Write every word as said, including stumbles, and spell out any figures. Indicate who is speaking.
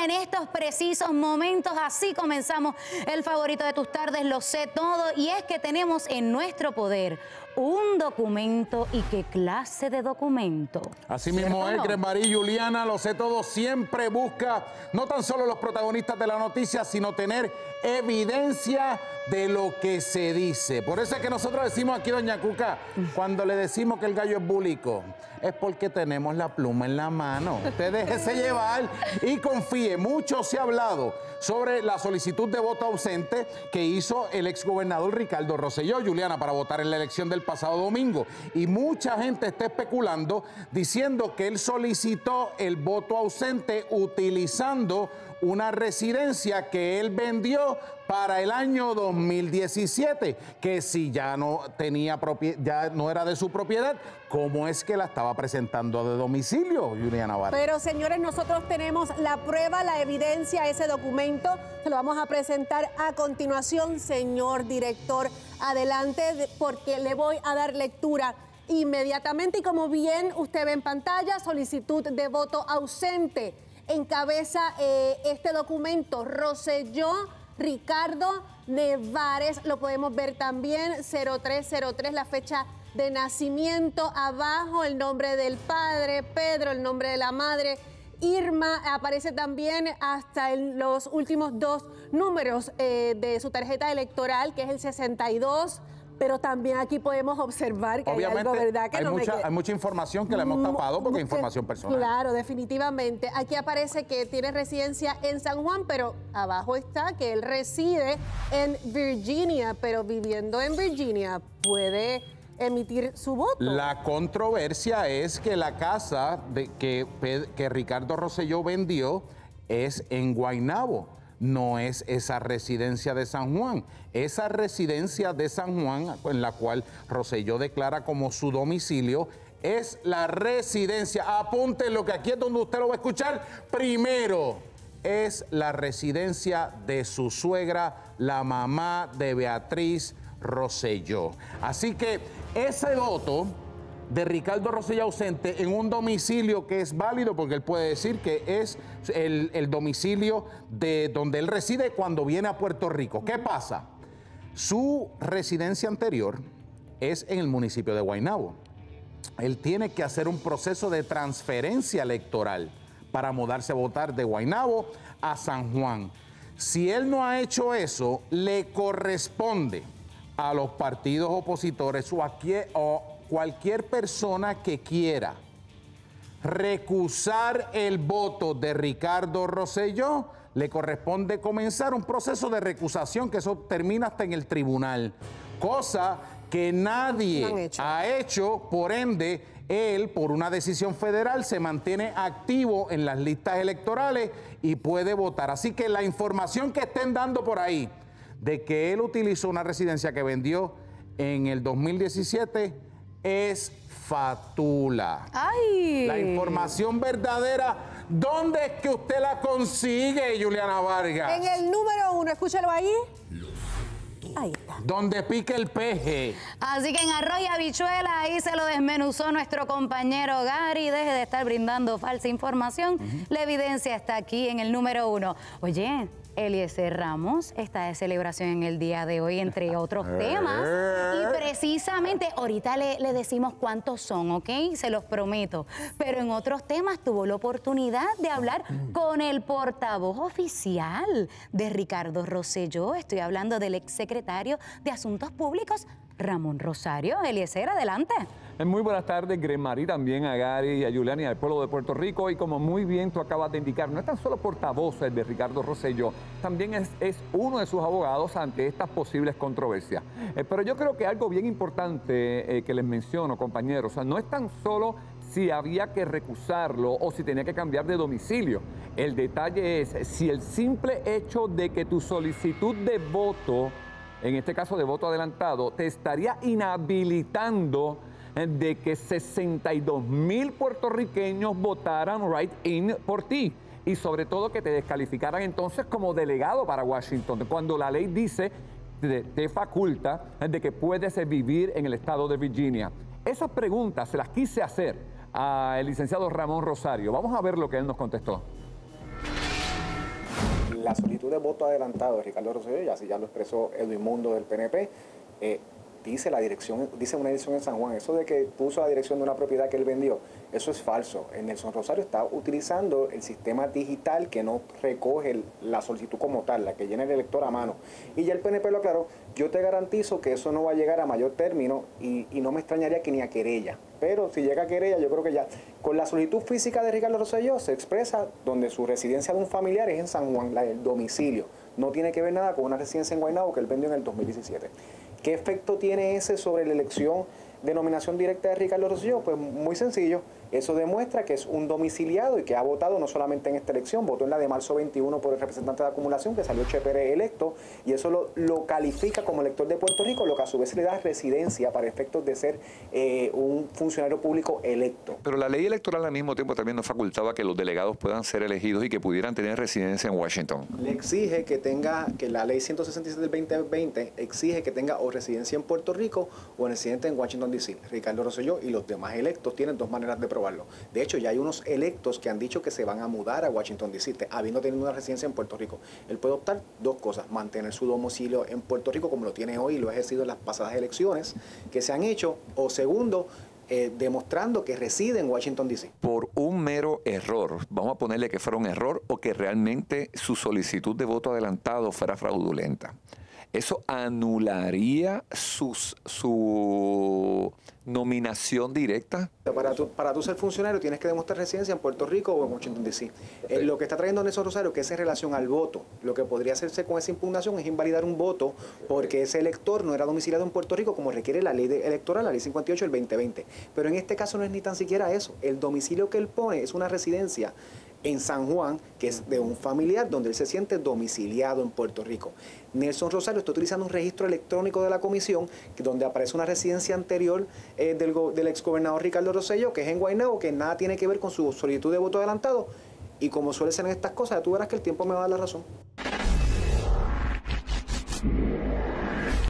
Speaker 1: en estos precisos momentos. Así comenzamos el favorito de tus tardes, Lo Sé Todo, y es que tenemos en nuestro poder un documento. ¿Y qué clase de documento?
Speaker 2: Así mismo es, Gres Marí, Juliana, Lo Sé Todo siempre busca no tan solo los protagonistas de la noticia, sino tener evidencia de lo que se dice. Por eso es que nosotros decimos aquí, doña Cuca, cuando le decimos que el gallo es búlico, es porque tenemos la pluma en la mano. Usted déjese llevar y confíe. Mucho se ha hablado sobre la solicitud de voto ausente que hizo el exgobernador Ricardo Rosselló, Juliana, para votar en la elección del pasado domingo. Y mucha gente está especulando diciendo que él solicitó el voto ausente utilizando una residencia que él vendió para el año dos mil diecisiete, que si ya no tenía ya no era de su propiedad, ¿cómo es que la estaba presentando de domicilio, Juliana Vargas?
Speaker 3: Pero, señores, nosotros tenemos la prueba, la evidencia, ese documento. Se lo vamos a presentar a continuación, señor director. Adelante, porque le voy a dar lectura inmediatamente. Y como bien usted ve en pantalla, solicitud de voto ausente. Encabeza eh, este documento Rosselló Ricardo Nevares, lo podemos ver también, cero tres cero tres, la fecha de nacimiento, abajo el nombre del padre, Pedro, el nombre de la madre, Irma, aparece también hasta en los últimos dos números eh, de su tarjeta electoral, que es el sesenta y dos. Pero también aquí podemos observar que
Speaker 2: obviamente,
Speaker 3: hay algo, ¿verdad? Que
Speaker 2: hay,
Speaker 3: no
Speaker 2: mucha,
Speaker 3: me...
Speaker 2: hay mucha información que la hemos tapado porque es información personal.
Speaker 3: Claro, definitivamente. Aquí aparece que tiene residencia en San Juan, pero abajo está que él reside en Virginia, pero viviendo en Virginia puede emitir su voto.
Speaker 2: La controversia es que la casa de, que, que Ricardo Rosselló vendió es en Guaynabo. No es esa residencia de San Juan. Esa residencia de San Juan, en la cual Rosselló declara como su domicilio, es la residencia, apúntenlo que aquí es donde usted lo va a escuchar primero, es la residencia de su suegra, la mamá de Beatriz Rosselló. Así que ese voto de Ricardo Rosselló ausente en un domicilio que es válido, porque él puede decir que es el, el domicilio de donde él reside cuando viene a Puerto Rico. ¿Qué pasa? Su residencia anterior es en el municipio de Guaynabo. Él tiene que hacer un proceso de transferencia electoral para mudarse a votar de Guaynabo a San Juan. Si él no ha hecho eso, le corresponde a los partidos opositores o a quien, o cualquier persona que quiera recusar el voto de Ricardo Rosselló, le corresponde comenzar un proceso de recusación, que eso termina hasta en el tribunal, cosa que nadie no hecho. ha hecho, por ende, él, por una decisión federal, se mantiene activo en las listas electorales y puede votar. Así que la información que estén dando por ahí de que él utilizó una residencia que vendió en el dos mil diecisiete es fatula.
Speaker 1: ¡Ay!
Speaker 2: La información verdadera, ¿dónde es que usted la consigue, Juliana Vargas?
Speaker 3: En el número uno, escúchalo ahí. Ahí está.
Speaker 2: Donde pique el peje.
Speaker 1: Así que en Arroz y Habichuela, ahí se lo desmenuzó nuestro compañero Gary. Deje de estar brindando falsa información. Uh-huh. La evidencia está aquí en el número uno. Oye, Eliezer Ramos está de celebración en el día de hoy, entre otros temas. Y precisamente ahorita le, le decimos cuántos son, ¿ok? Se los prometo. Pero en otros temas tuvo la oportunidad de hablar con el portavoz oficial de Ricardo Rosselló. Estoy hablando del exsecretario de Asuntos Públicos, Ramón Rosario. Eliezer, adelante.
Speaker 4: Muy buenas tardes, Gres Marí, también a Gary y a Juliana y al pueblo de Puerto Rico. Y como muy bien tú acabas de indicar, no es tan solo portavoz de Ricardo Rosselló, también es, es uno de sus abogados ante estas posibles controversias. Eh, pero yo creo que algo bien importante eh, que les menciono, compañeros, o sea, no es tan solo si había que recusarlo o si tenía que cambiar de domicilio. El detalle es si el simple hecho de que tu solicitud de voto, en este caso de voto adelantado, te estaría inhabilitando de que sesenta y dos mil puertorriqueños votaran write-in por ti y sobre todo que te descalificaran entonces como delegado para Washington, cuando la ley dice, te, te faculta de que puedes vivir en el estado de Virginia. Esas preguntas se las quise hacer al licenciado Ramón Rosario. Vamos a ver lo que él nos contestó.
Speaker 5: la solicitud de voto adelantado de Ricardo Rosselló, y así ya lo expresó Edwin Mundo del P N P, eh, dice la dirección, dice una dirección en San Juan. Eso de que puso la dirección de una propiedad que él vendió, eso es falso. El Nelson Rosario está utilizando el sistema digital que no recoge el, la solicitud como tal, la que llena el elector a mano. Y ya el P N P lo aclaró. Yo te garantizo que eso no va a llegar a mayor término y, y no me extrañaría que ni a querella. Pero si llega a querella, yo creo que ya con la solicitud física de Ricardo Rosselló se expresa donde su residencia de un familiar es en San Juan, la del domicilio. No tiene que ver nada con una residencia en Guaynabo que él vendió en el dos mil diecisiete. ¿Qué efecto tiene ese sobre la elección de nominación directa de Ricardo Rosselló? Pues muy sencillo. Eso demuestra que es un domiciliado y que ha votado no solamente en esta elección, votó en la de marzo veintiuno por el representante de acumulación, que salió Che Pérez electo, y eso lo, lo califica como elector de Puerto Rico, lo que a su vez le da residencia para efectos de ser eh, un funcionario público electo.
Speaker 4: Pero la ley electoral al mismo tiempo también nos facultaba que los delegados puedan ser elegidos y que pudieran tener residencia en Washington.
Speaker 5: Le exige que tenga, que la ley ciento sesenta y siete del veinte veinte exige que tenga o residencia en Puerto Rico o residente en Washington, D C Ricardo Rosselló y los demás electos tienen dos maneras de probarlo. De hecho, ya hay unos electos que han dicho que se van a mudar a Washington, D C, habiendo tenido una residencia en Puerto Rico. Él puede optar dos cosas: mantener su domicilio en Puerto Rico como lo tiene hoy y lo ha ejercido en las pasadas elecciones que se han hecho, o segundo, eh, demostrando que reside en Washington, D C
Speaker 4: Por un mero error, vamos a ponerle que fuera un error o que realmente su solicitud de voto adelantado fuera fraudulenta. Eso anularía sus, su nominación directa.
Speaker 5: Para tú, para tú ser funcionario tienes que demostrar residencia en Puerto Rico o en Washington, D C Eh, lo que está trayendo Nelson Rosario, que es en relación al voto, lo que podría hacerse con esa impugnación es invalidar un voto porque ese elector no era domiciliado en Puerto Rico como requiere la ley de, electoral, la ley cincuenta y ocho del veinte veinte. Pero en este caso no es ni tan siquiera eso. El domicilio que él pone es una residencia en San Juan, que es de un familiar donde él se siente domiciliado en Puerto Rico. Nelson Rosario está utilizando un registro electrónico de la comisión donde aparece una residencia anterior eh, del, del exgobernador Ricardo Rosselló, que es en Guaynabo, que nada tiene que ver con su solicitud de voto adelantado. Y como suele ser en estas cosas, tú verás que el tiempo me va a dar la razón.